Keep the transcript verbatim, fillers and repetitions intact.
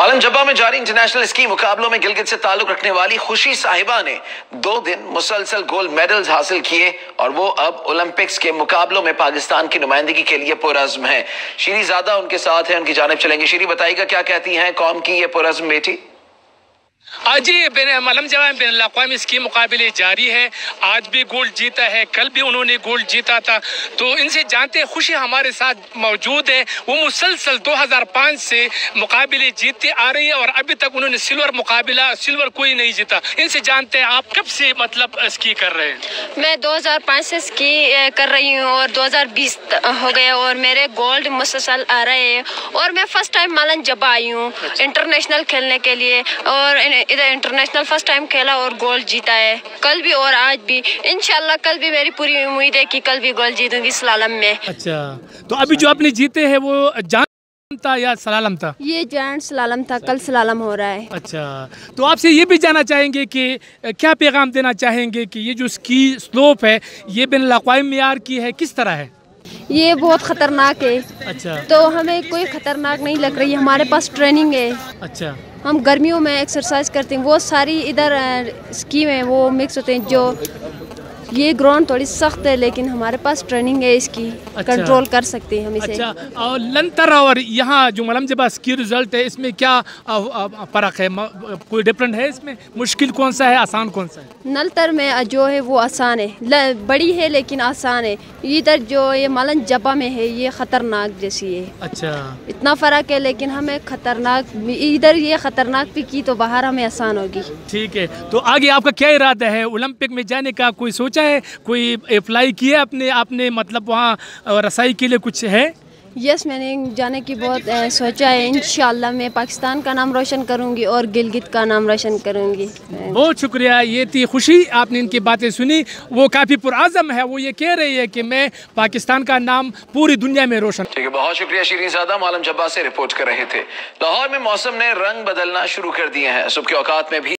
आलम जब्बा में जारी international ski मुकाबलों में गिलगित से ताल्लुक रखने वाली खुशी साहिबा ने दो दिन मुसलसल गोल्ड मेडल्स हासिल किए और वो अब ओलंपिक्स के मुकाबलों में पाकिस्तान की नुमाइंदगी के लिए पुरअज़्म है। शीरी ज़ादा उनके साथ है, उनकी जानिब चलेंगे। शीरी, बताइएगा क्या कहती हैं कौम की ये पुरअज़्म बेटी? जी आलम जब्बा में बैनुल अक़वामी स्की मुकाबले जारी है। आज भी गोल्ड जीता है, कल भी उन्होंने गोल्ड जीता था। तो इनसे जानते हैं, खुशी हमारे साथ मौजूद है। वो मुसलसल दो हज़ार पाँच से मुकाबले जीतते आ रही है और अभी तक उन्होंने सिल्वर मुकाबला सिल्वर कोई नहीं जीता। इनसे जानते हैं आप कब से मतलब स्की कर रहे हैं? मैं दो हज़ार पाँच से स्की कर रही हूँ और दो हज़ार बीस हो गए और मेरे गोल्ड मुसलसल आ रहे हैं। और मैं फर्स्ट टाइम आलम जब्बा आई हूँ इंटरनेशनल खेलने के लिए और इधर इंटरनेशनल फर्स्ट टाइम खेला और गोल्ड जीता है, कल भी और आज भी। इंशाल्लाह कल भी मेरी पूरी उम्मीद है कि कल भी गोल्ड जीतूंगी स्लालम में। अच्छा, तो अभी जो आपने जीते हैं वो जान था या स्लालम था? ये जॉइंट स्लालम था, कल स्लालम हो रहा है। अच्छा, तो आपसे ये भी जानना चाहेंगे कि क्या पैगाम देना चाहेंगे कि ये जो स्की स्लोप है ये बैनुल अक़वामी मेयार की है, किस तरह है? ये बहुत खतरनाक है। अच्छा, तो हमें कोई खतरनाक नहीं लग रही, हमारे पास ट्रेनिंग है। अच्छा, हम गर्मियों में एक्सरसाइज करते हैं, वो सारी इधर स्की में वो मिक्स होते हैं। जो ये ग्राउंड थोड़ी सख्त है लेकिन हमारे पास ट्रेनिंग है इसकी। अच्छा, कंट्रोल कर सकते हैं हम इसे। अच्छा, और लंतर और यहाँ जो आलम जब्बा स्की रिजल्ट है इसमें क्या फ़र्क है? कोई डिफरेंट है इसमें? मुश्किल कौन सा है, आसान कौन सा है? नलतर में जो है वो आसान है, बड़ी है लेकिन आसान है। इधर जो ये आलम जब्बा में है ये खतरनाक जैसी है। अच्छा, इतना फ़र्क है लेकिन हमें खतरनाक, इधर ये खतरनाक भी की तो बाहर हमें आसान होगी। ठीक है, तो आगे आपका क्या इरादा है? ओलंपिक में जाने का कोई सोचा है, कोई अप्लाई किया अपने आपने, मतलब वहाँ रसाई के लिए कुछ है? यस, मैंने जाने की बहुत ए, सोचा है। इंशाल्लाह मैं पाकिस्तान का नाम रोशन करूंगी और गिलगित का नाम रोशन करूंगी। बहुत शुक्रिया। ये थी खुशी, आपने इनकी बातें सुनी। वो काफ़ी पुरअज़्म है, वो ये कह रही है कि मैं पाकिस्तान का नाम पूरी दुनिया में रोशन। ठीक है, बहुत शुक्रिया शीरी ज़ादा, आलम जब्बा से रिपोर्ट कर रहे थे। लाहौर में मौसम ने रंग बदलना शुरू कर दिए हैं। सुबह के औकात में भी